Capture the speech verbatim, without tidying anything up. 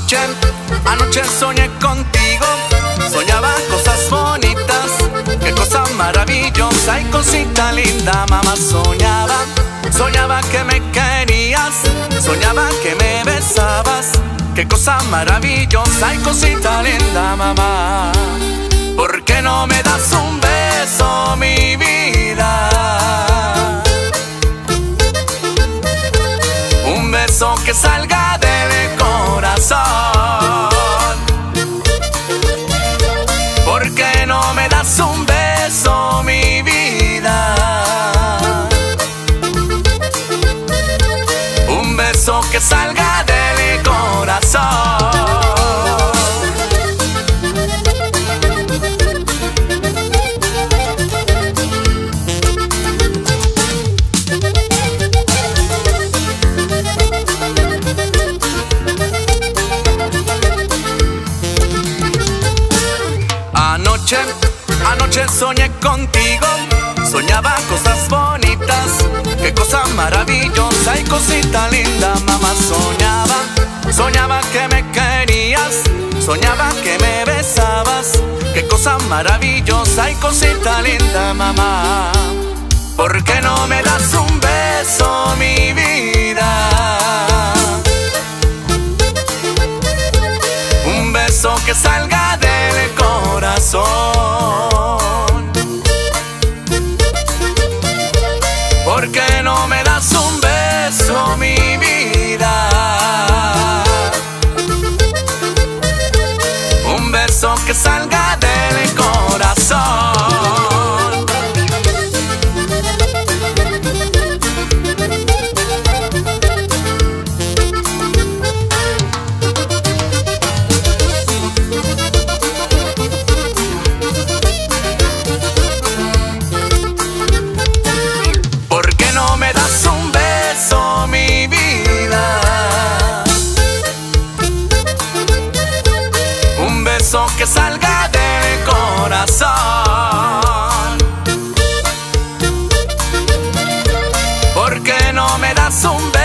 Anoche, anoche soñé contigo, soñaba cosas bonitas, qué cosa maravillosa y cosita linda, mamá. Soñaba, soñaba que me querías, soñaba que me besabas, qué cosa maravillosa y cosita linda, mamá. ¿Por qué no me das un beso, mi vida? Un beso que salga del corazón. ¿Por qué no me das un beso, mi vida? Un beso que salga del corazón. Anoche, anoche soñé contigo, soñaba cosas bonitas, qué cosa maravillosa y cosita linda, mamá. Soñaba, soñaba que me querías, soñaba que me besabas, qué cosa maravillosa y cosita linda, mamá. ¿Por qué no me das un beso, mi vida? Un beso que salga del corazón. ¿Por qué no me das un beso, mi vida? Un beso que salga del corazón. Que salga del corazón. ¿Por qué no me das un beso?